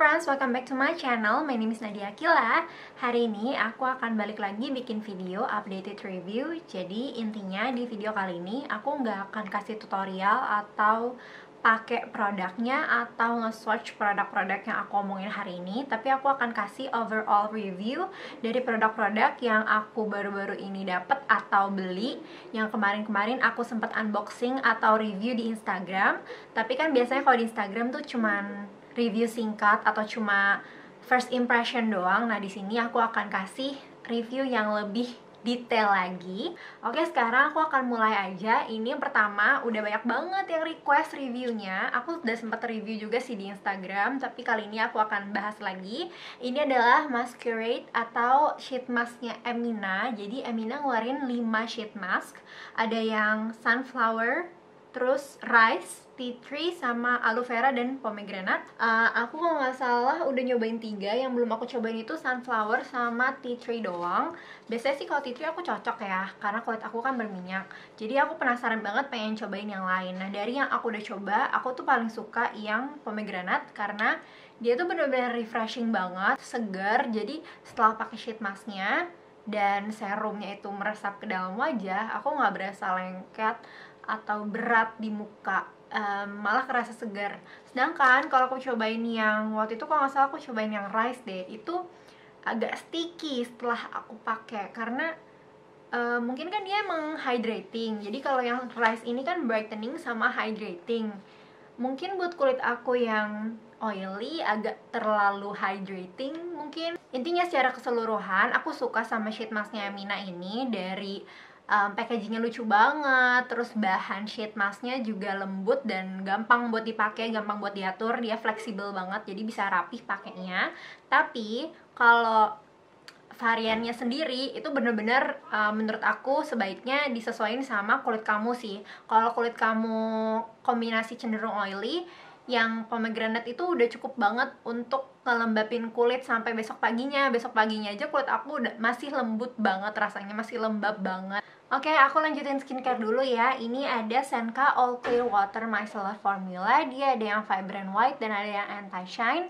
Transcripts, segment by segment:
friends, welcome back to my channel. My name is Nadia Akila. Hari ini aku akan balik lagi bikin video updated review. Jadi intinya di video kali ini aku nggak akan kasih tutorial atau pakai produknya atau nge-swatch produk-produk yang aku omongin hari ini, tapi aku akan kasih overall review dari produk-produk yang aku baru-baru ini dapat atau beli, yang kemarin-kemarin aku sempat unboxing atau review di Instagram. Tapi kan biasanya kalau di Instagram tuh cuman review singkat atau cuma first impression doang. Nah, di sini aku akan kasih review yang lebih detail lagi. Oke, sekarang aku akan mulai aja. Ini yang pertama, udah banyak banget yang request reviewnya. Aku udah sempat review juga sih di Instagram, tapi kali ini aku akan bahas lagi. Ini adalah masquerade atau sheet masknya Emina. Jadi Emina ngeluarin 5 sheet mask. Ada yang sunflower, terus rice, tea tree, sama aloe vera dan pomegranate. Aku kalau nggak salah udah nyobain 3. Yang belum aku cobain itu sunflower sama tea tree doang. Biasanya sih kalau tea tree aku cocok ya, karena kulit aku kan berminyak. Jadi aku penasaran banget pengen cobain yang lain. Nah, dari yang aku udah coba, aku tuh paling suka yang pomegranate karena dia tuh bener-bener refreshing banget, segar. Jadi setelah pakai sheet masknya dan serumnya itu meresap ke dalam wajah, aku nggak berasa lengket atau berat di muka, malah kerasa segar. Sedangkan kalau aku cobain yang waktu itu, kalau nggak salah aku cobain yang rice deh, itu agak sticky setelah aku pakai karena mungkin kan dia emang hydrating. Jadi kalau yang rice ini kan brightening sama hydrating. Mungkin buat kulit aku yang oily agak terlalu hydrating mungkin. Intinya secara keseluruhan aku suka sama sheet masknya Emina ini. Dari packagingnya lucu banget, terus bahan sheet masknya juga lembut dan gampang buat dipakai, gampang buat diatur, dia fleksibel banget, jadi bisa rapih pakainya. Tapi kalau variannya sendiri itu bener-bener menurut aku sebaiknya disesuaikan sama kulit kamu sih. Kalau kulit kamu kombinasi cenderung oily, yang pomegranate itu udah cukup banget untuk ngelembapin kulit sampai besok paginya. Besok paginya aja kulit aku udah masih lembut banget, rasanya masih lembab banget. Oke, aku lanjutin skincare dulu ya. Ini ada Senka All Clear Water Micellar Formula. Dia ada yang Vibrant White dan ada yang Anti-Shine.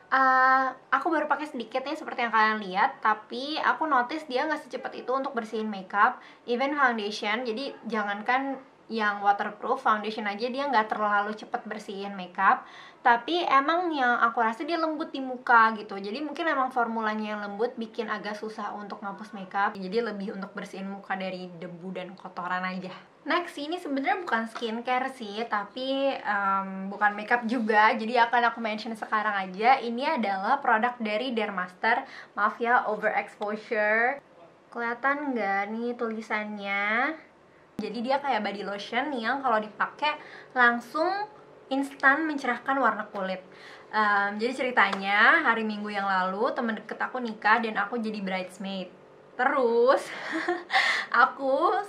Aku baru pakai sedikit nih seperti yang kalian lihat, tapi aku notice dia nggak secepat itu untuk bersihin makeup, even foundation. Jadi jangankan yang waterproof, foundation aja dia nggak terlalu cepat bersihin makeup. Tapi emang yang aku rasa dia lembut di muka gitu. Jadi mungkin emang formulanya yang lembut bikin agak susah untuk ngapus makeup. Jadi lebih untuk bersihin muka dari debu dan kotoran aja. Next, ini sebenarnya bukan skincare sih, tapi bukan makeup juga. Jadi akan aku mention sekarang aja. Ini adalah produk dari Dermaster. Maaf ya, overexposure. Kelihatan nggak nih tulisannya? Jadi dia kayak body lotion yang kalau dipakai langsung instan mencerahkan warna kulit. Jadi ceritanya hari Minggu yang lalu temen deket aku nikah dan aku jadi bridesmaid. Terus aku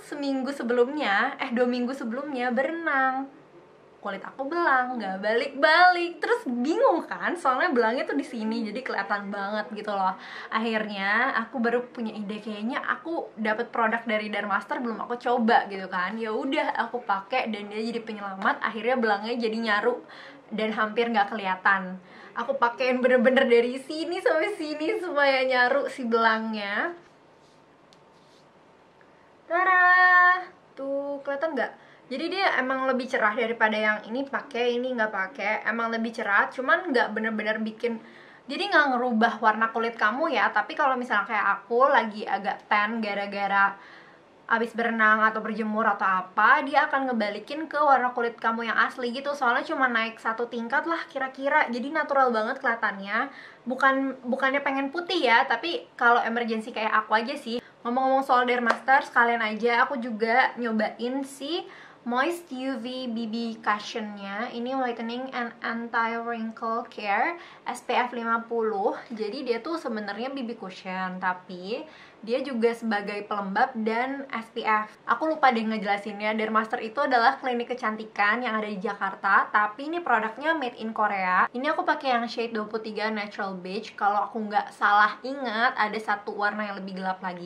2 minggu sebelumnya berenang. Kulit aku belang, nggak balik-balik. Terus bingung kan, soalnya belangnya tuh di sini, jadi kelihatan banget gitu loh. Akhirnya aku baru punya ide, kayaknya aku dapat produk dari Dermaster belum aku coba gitu kan. Ya udah aku pakai dan dia jadi penyelamat. Akhirnya belangnya jadi nyaru dan hampir nggak kelihatan. Aku pakein bener-bener dari sini sampai sini supaya nyaru si belangnya. Tara, tuh kelihatan nggak? Jadi dia emang lebih cerah daripada yang ini pakai, ini nggak pakai. Emang lebih cerah, cuman nggak bener-bener bikin, jadi nggak ngerubah warna kulit kamu ya. Tapi kalau misalnya kayak aku lagi agak tan gara-gara abis berenang atau berjemur atau apa, dia akan ngebalikin ke warna kulit kamu yang asli gitu. Soalnya cuma naik 1 tingkat lah kira-kira. Jadi natural banget kelihatannya. Bukannya pengen putih ya, tapi kalau emergency kayak aku aja sih. Ngomong-ngomong soal Dermaster, sekalian aja aku juga nyobain si Moist UV BB Cushionnya. Ini whitening and anti-wrinkle care SPF 50. Jadi dia tuh sebenarnya BB cushion, tapi dia juga sebagai pelembab dan SPF. Aku lupa deh ngejelasinnya. Dermaster itu adalah klinik kecantikan yang ada di Jakarta, tapi ini produknya made in Korea. Ini aku pakai yang shade 23 Natural Beige. Kalau aku nggak salah ingat, ada satu warna yang lebih gelap lagi.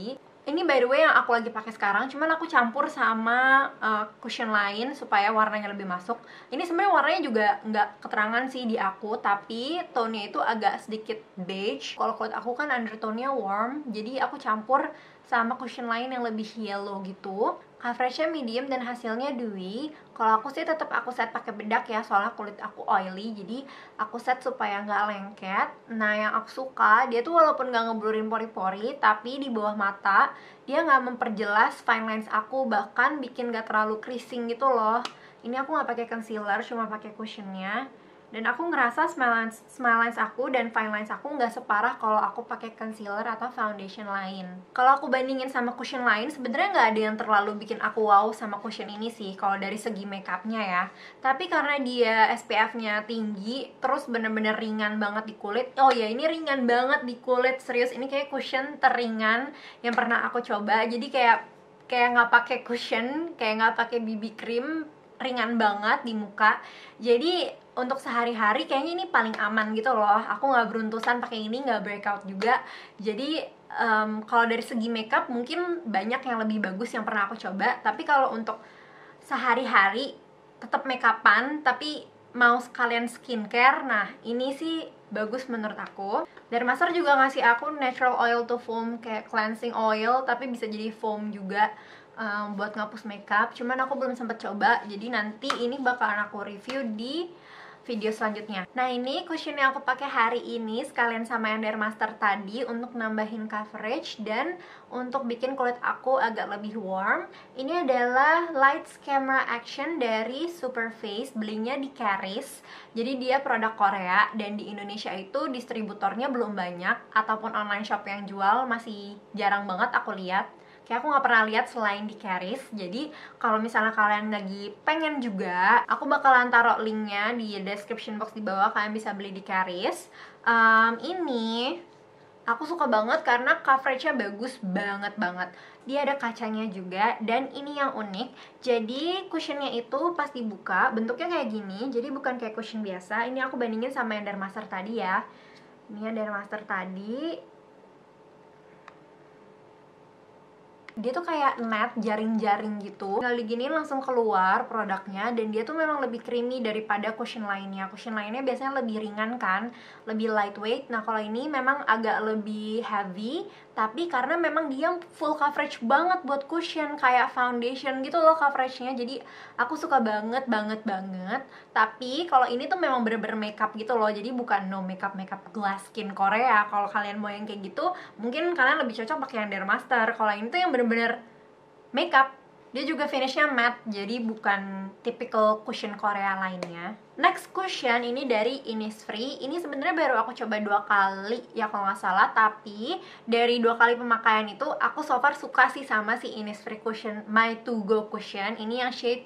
Ini by the way yang aku lagi pakai sekarang, cuman aku campur sama cushion lain supaya warnanya lebih masuk. Ini sebenarnya warnanya juga nggak keterangan sih di aku, tapi tone-nya itu agak sedikit beige. Kalau kulit aku kan undertone-nya warm, jadi aku campur sama cushion lain yang lebih yellow gitu. Coveragenya medium dan hasilnya dewy. Kalau aku sih tetap aku set pakai bedak ya, soalnya kulit aku oily, jadi aku set supaya nggak lengket. Nah, yang aku suka, dia tuh walaupun nggak ngeblurin pori-pori, tapi di bawah mata dia nggak memperjelas fine lines aku, bahkan bikin nggak terlalu creasing gitu loh. Ini aku nggak pakai concealer, cuma pakai cushionnya. Dan aku ngerasa smile lines aku dan fine lines aku nggak separah kalau aku pakai concealer atau foundation lain. Kalau aku bandingin sama cushion lain, sebenarnya nggak ada yang terlalu bikin aku wow sama cushion ini sih, kalau dari segi makeupnya ya. Tapi karena dia SPF-nya tinggi, terus bener-bener ringan banget di kulit. Oh ya, ini ringan banget di kulit, serius. Ini kayak cushion teringan yang pernah aku coba. Jadi kayak nggak pakai cushion, kayak nggak pakai BB cream, ringan banget di muka. Jadi untuk sehari-hari kayaknya ini paling aman gitu loh. Aku nggak beruntusan pakai ini, nggak breakout juga. Jadi kalau dari segi makeup mungkin banyak yang lebih bagus yang pernah aku coba. Tapi kalau untuk sehari-hari tetap makeupan tapi mau sekalian skincare, nah ini sih bagus menurut aku. Dermaster juga ngasih aku natural oil to foam, kayak cleansing oil tapi bisa jadi foam juga buat ngapus makeup. Cuman aku belum sempat coba, jadi nanti ini bakalan aku review di video selanjutnya. Nah, ini cushion yang aku pakai hari ini sekalian sama yang Dermaster tadi untuk nambahin coverage dan untuk bikin kulit aku agak lebih warm. Ini adalah Lights Camera Action dari Superface, belinya di Caris. Jadi dia produk Korea dan di Indonesia itu distributornya belum banyak, ataupun online shop yang jual masih jarang banget aku lihat. Kayak aku nggak pernah lihat selain di Caris. Jadi kalau misalnya kalian lagi pengen juga, aku bakalan taruh linknya di description box di bawah. Kalian bisa beli di Caris. Ini aku suka banget karena coveragenya bagus banget. Dia ada kacanya juga, dan ini yang unik. Jadi cushionnya itu pas dibuka bentuknya kayak gini. Jadi bukan kayak cushion biasa. Ini aku bandingin sama yang Dermaster tadi ya. Ini yang Dermaster tadi. Dia tuh kayak net, jaring-jaring gitu. Tinggal diginiin langsung keluar produknya. Dan dia tuh memang lebih creamy daripada cushion lainnya. Cushion lainnya biasanya lebih ringan kan, lebih lightweight. Nah kalau ini memang agak lebih heavy, tapi karena memang dia full coverage banget buat cushion, kayak foundation gitu loh coveragenya. Jadi aku suka banget. Tapi kalau ini tuh memang bener-bener makeup gitu loh. Jadi bukan no makeup glass skin Korea. Kalau kalian mau yang kayak gitu, mungkin kalian lebih cocok pakai yang Dermaster. Kalau ini tuh yang bener-bener makeup. Dia juga finishnya matte, jadi bukan typical cushion Korea lainnya. Next cushion ini dari Innisfree. Ini sebenarnya baru aku coba 2 kali ya kalau nggak salah, tapi dari 2 kali pemakaian itu aku so far suka sih sama si Innisfree cushion My To Go cushion. Ini yang shade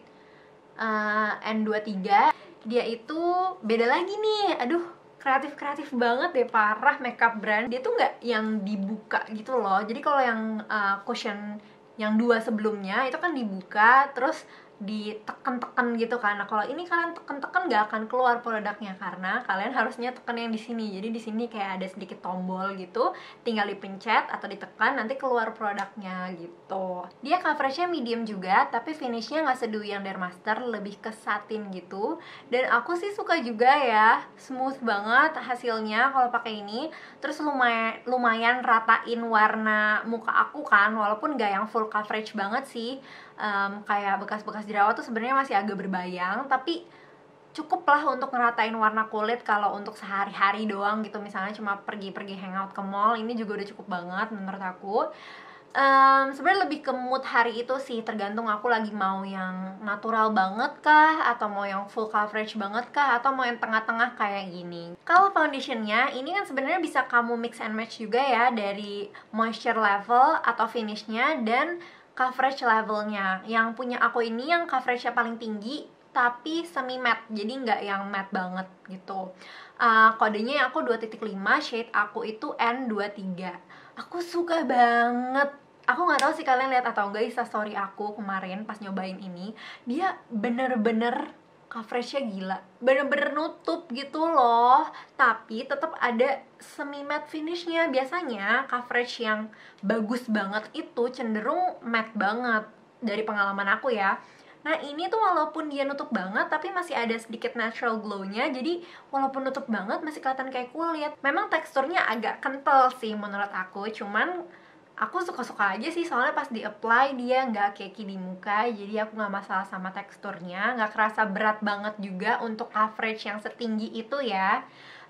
N23. Dia itu beda lagi nih. Aduh, kreatif banget deh, parah makeup brand. Dia tuh nggak yang dibuka gitu loh. Jadi kalau yang cushion yang 2 sebelumnya itu kan dibuka terus diteken-teken gitu kan. Nah kalau ini kalian teken-teken nggak akan keluar produknya karena kalian harusnya teken yang di sini. Jadi di sini kayak ada sedikit tombol gitu, tinggal dipencet atau ditekan nanti keluar produknya gitu. Dia coveragenya medium juga, tapi finishnya nggak sedewy yang Dermaster, lebih ke satin gitu. Dan aku sih suka juga ya, smooth banget hasilnya kalau pakai ini. Terus lumayan ratain warna muka aku kan, walaupun nggak yang full coverage banget sih. Kayak bekas-bekas jerawat tuh sebenarnya masih agak berbayang, tapi cukup lah untuk ngeratain warna kulit kalau untuk sehari-hari doang gitu. Misalnya cuma pergi-pergi hangout ke mall, ini juga udah cukup banget menurut aku. Sebenarnya lebih ke mood hari itu sih, tergantung aku lagi mau yang natural banget kah, atau mau yang full coverage banget kah, atau mau yang tengah-tengah kayak gini. Kalau foundationnya, ini kan sebenarnya bisa kamu mix and match juga ya, dari moisture level atau finishnya dan coverage levelnya. Yang punya aku ini yang coveragenya paling tinggi tapi semi matte, jadi nggak yang matte banget gitu. Kodenya aku 2.5, shade aku itu N23. Aku suka banget. Aku nggak tahu sih kalian lihat atau enggak Instastory aku kemarin pas nyobain ini. Dia bener-bener coveragenya gila, bener-bener nutup gitu loh, tapi tetap ada semi matte finishnya. Biasanya coverage yang bagus banget itu cenderung matte banget dari pengalaman aku ya. Nah ini tuh walaupun dia nutup banget tapi masih ada sedikit natural glow-nya. Jadi walaupun nutup banget masih kelihatan kayak kulit. Memang teksturnya agak kental sih menurut aku, cuman aku suka-suka aja sih, soalnya pas di-apply dia nggak cakey di muka. Jadi aku nggak masalah sama teksturnya, nggak kerasa berat banget juga untuk coverage yang setinggi itu ya.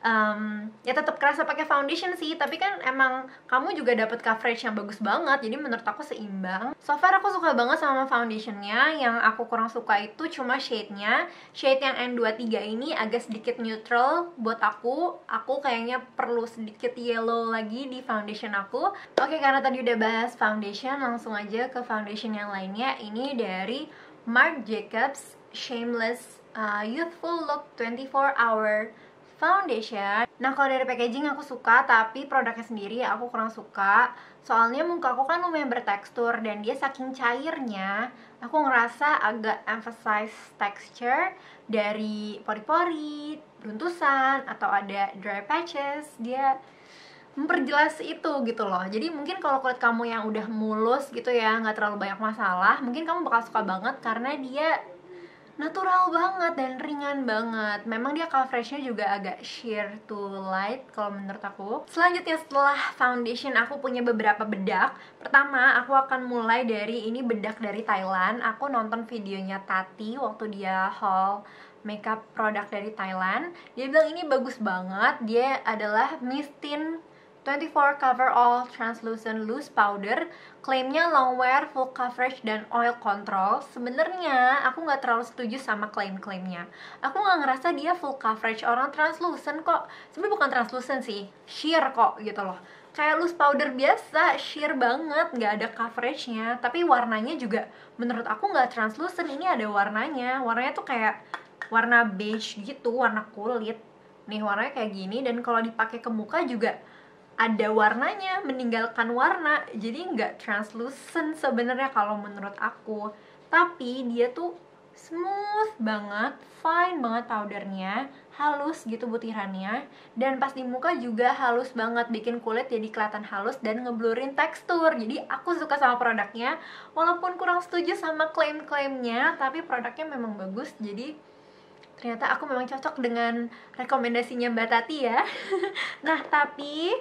Ya tetap kerasa pakai foundation sih, tapi kan emang kamu juga dapat coverage yang bagus banget, jadi menurut aku seimbang. So far aku suka banget sama foundationnya. Yang aku kurang suka itu cuma shade-nya. Shade yang N23 ini agak sedikit neutral buat aku. Aku kayaknya perlu sedikit yellow lagi di foundation aku. Oke, karena tadi udah bahas foundation, langsung aja ke foundation yang lainnya. Ini dari Marc Jacobs Shameless Youthful Look 24 Hour Foundation. Nah kalau dari packaging aku suka, tapi produknya sendiri aku kurang suka. Soalnya muka aku kan lumayan bertekstur, dan dia saking cairnya, aku ngerasa agak emphasize texture dari pori-pori, beruntusan, atau ada dry patches. Dia memperjelas itu gitu loh. Jadi mungkin kalau kulit kamu yang udah mulus gitu ya, nggak terlalu banyak masalah, mungkin kamu bakal suka banget karena dia natural banget dan ringan banget. Memang dia coveragenya juga agak sheer to light kalau menurut aku. Selanjutnya setelah foundation, aku punya beberapa bedak. Pertama, aku akan mulai dari ini, bedak dari Thailand. Aku nonton videonya Tati waktu dia haul makeup produk dari Thailand. Dia bilang ini bagus banget. Dia adalah Mistine 24 Cover All Translucent Loose Powder. Klaimnya long wear, full coverage, dan oil control. Sebenarnya aku nggak terlalu setuju sama klaim-klaimnya. Aku nggak ngerasa dia full coverage. Orang translucent kok. Sebenarnya bukan translucent sih, sheer kok gitu loh. Kayak loose powder biasa, sheer banget, nggak ada coveragenya. Tapi warnanya juga menurut aku nggak translucent. Ini ada warnanya. Warnanya tuh kayak warna beige gitu, warna kulit. Nih warnanya kayak gini, dan kalau dipakai ke muka juga ada warnanya, meninggalkan warna, jadi nggak translucent sebenarnya kalau menurut aku. Tapi dia tuh smooth banget, fine banget powdernya, halus gitu butirannya, dan pas di muka juga halus banget, bikin kulit jadi kelihatan halus dan ngeblurin tekstur. Jadi aku suka sama produknya, walaupun kurang setuju sama klaim-klaimnya, tapi produknya memang bagus. Jadi ternyata aku memang cocok dengan rekomendasinya Mbak Tati ya. Nah tapi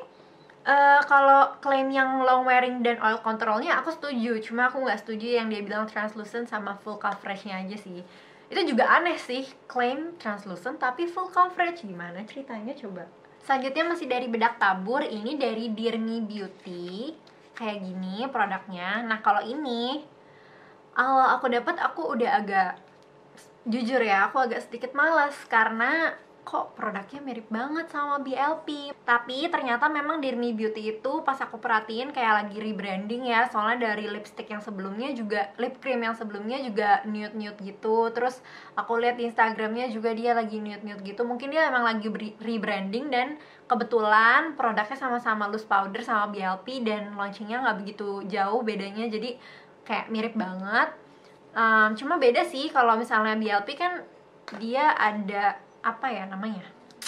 kalau klaim yang long wearing dan oil controlnya aku setuju, cuma aku nggak setuju yang dia bilang translucent sama full coveragenya aja sih. Itu juga aneh sih, klaim translucent tapi full coverage, gimana ceritanya coba. Selanjutnya masih dari bedak tabur, ini dari Dear Me Beauty. Kayak gini produknya. Nah kalau ini awal aku dapat, aku udah agak, jujur ya, aku agak sedikit malas karena kok produknya mirip banget sama BLP. Tapi ternyata memang Dear Me Beauty itu pas aku perhatiin kayak lagi rebranding ya. Soalnya dari lipstick yang sebelumnya juga, lip cream yang sebelumnya juga nude-nude gitu. Terus aku lihat di Instagramnya juga dia lagi nude-nude gitu. Mungkin dia emang lagi rebranding, dan kebetulan produknya sama-sama loose powder sama BLP, dan launchingnya nggak begitu jauh bedanya. Jadi kayak mirip banget. Cuma beda sih, kalau misalnya BLP kan dia ada apa ya namanya,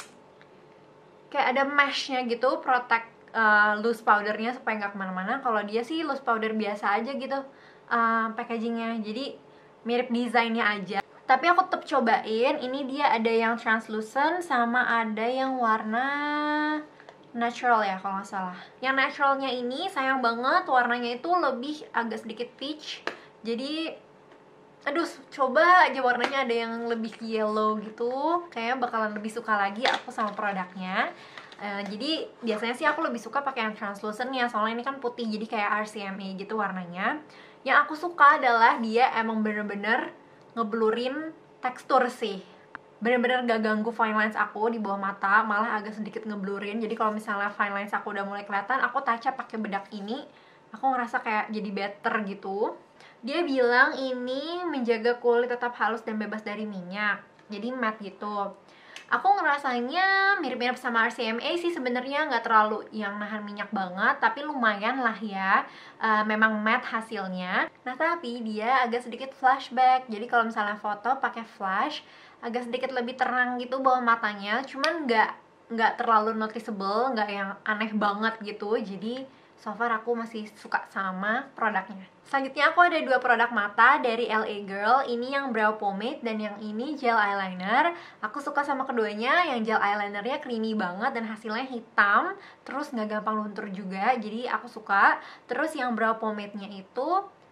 kayak ada meshnya gitu, protect loose powdernya supaya nggak kemana-mana. Kalau dia sih loose powder biasa aja gitu packagingnya, jadi mirip desainnya aja. Tapi aku tetap cobain, ini dia ada yang translucent sama ada yang warna natural ya kalau nggak salah. Yang naturalnya ini sayang banget, warnanya itu lebih agak sedikit peach. Jadi aduh, coba aja warnanya ada yang lebih yellow gitu, kayaknya bakalan lebih suka lagi aku sama produknya. Jadi biasanya sih aku lebih suka pakai yang translucentnya, soalnya ini kan putih jadi kayak RCMA gitu warnanya. Yang aku suka adalah dia emang bener-bener ngeblurin tekstur sih, bener-bener gak ganggu fine lines aku di bawah mata, malah agak sedikit ngeblurin. Jadi kalau misalnya fine lines aku udah mulai kelihatan, aku touch up pakai bedak ini, aku ngerasa kayak jadi better gitu. Dia bilang ini menjaga kulit tetap halus dan bebas dari minyak, jadi matte gitu. Aku ngerasanya mirip-mirip sama RCMA sih sebenarnya, nggak terlalu yang nahan minyak banget, tapi lumayan lah ya. Memang matte hasilnya. Nah tapi dia agak sedikit flashback, jadi kalau misalnya foto pakai flash agak sedikit lebih terang gitu bawah matanya, cuman nggak terlalu noticeable, nggak yang aneh banget gitu. Jadi so far aku masih suka sama produknya. Selanjutnya aku ada dua produk mata dari LA Girl. Ini yang brow pomade dan yang ini gel eyeliner. Aku suka sama keduanya. Yang gel eyelinernya creamy banget dan hasilnya hitam, terus nggak gampang luntur juga, jadi aku suka. Terus yang brow pomade-nya itu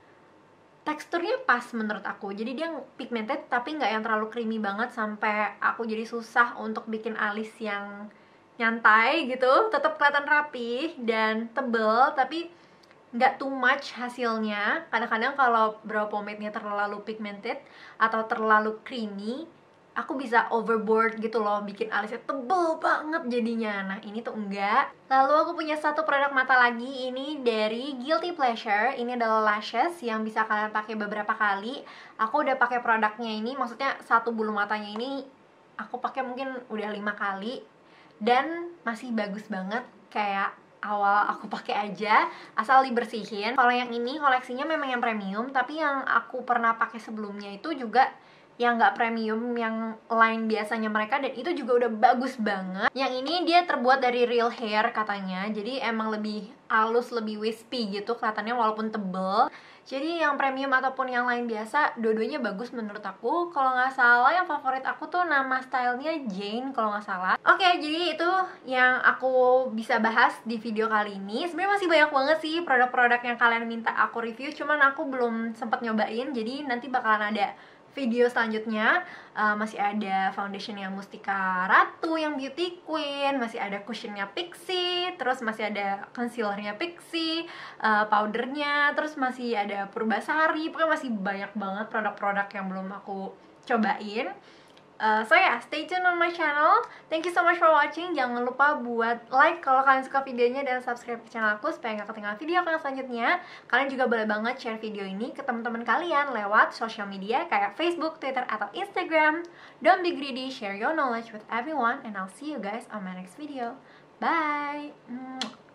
teksturnya pas menurut aku, jadi dia pigmented tapi nggak yang terlalu creamy banget sampai aku jadi susah untuk bikin alis yang nyantai gitu. Tetap kelihatan rapi dan tebel, tapi nggak too much hasilnya. Kadang-kadang kalau brow pomade-nya terlalu pigmented atau terlalu creamy, aku bisa overboard gitu loh, bikin alisnya tebel banget jadinya. Nah ini tuh enggak. Lalu aku punya satu produk mata lagi, ini dari Guilty Pleasure. Ini adalah lashes yang bisa kalian pakai beberapa kali. Aku udah pakai produknya ini, maksudnya satu bulu matanya ini aku pakai mungkin udah 5 kali dan masih bagus banget kayak awal aku pakai aja, asal dibersihin. Kalau yang ini koleksinya memang yang premium, tapi yang aku pernah pakai sebelumnya itu juga yang nggak premium, yang line biasanya mereka, dan itu juga udah bagus banget. Yang ini dia terbuat dari real hair katanya, jadi emang lebih halus, lebih wispy gitu kelihatannya walaupun tebel. Jadi yang premium ataupun yang lain biasa, dua-duanya bagus menurut aku. Kalau nggak salah yang favorit aku tuh nama stylenya Jane kalau nggak salah. Oke, jadi itu yang aku bisa bahas di video kali ini. Sebenarnya masih banyak banget sih produk-produk yang kalian minta aku review, cuman aku belum sempat nyobain. Jadi nanti bakalan ada video selanjutnya. Masih ada foundationnya Mustika Ratu yang Beauty Queen, masih ada cushionnya Pixi, terus masih ada concealernya Pixi, powdernya, terus masih ada Purbasari. Pokoknya masih banyak banget produk-produk yang belum aku cobain. So yeah, stay tune on my channel. Thank you so much for watching. Jangan lupa buat like kalau kalian suka videonya dan subscribe ke channel aku supaya nggak ketinggalan video aku yang selanjutnya. Kalian juga boleh banget share video ini ke teman-teman kalian lewat social media kayak Facebook, Twitter, atau Instagram. Don't be greedy, share your knowledge with everyone, and I'll see you guys on my next video. Bye!